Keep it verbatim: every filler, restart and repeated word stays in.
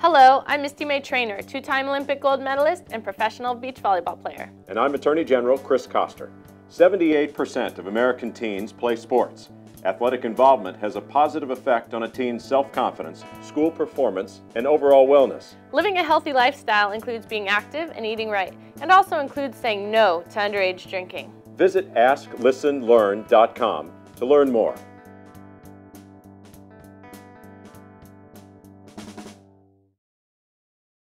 Hello, I'm Misty May-Treanor, two-time Olympic gold medalist and professional beach volleyball player. And I'm Attorney General Chris Koster. seventy-eight percent of American teens play sports. Athletic involvement has a positive effect on a teen's self-confidence, school performance, and overall wellness. Living a healthy lifestyle includes being active and eating right, and also includes saying no to underage drinking. Visit ask listen learn dot com to learn more.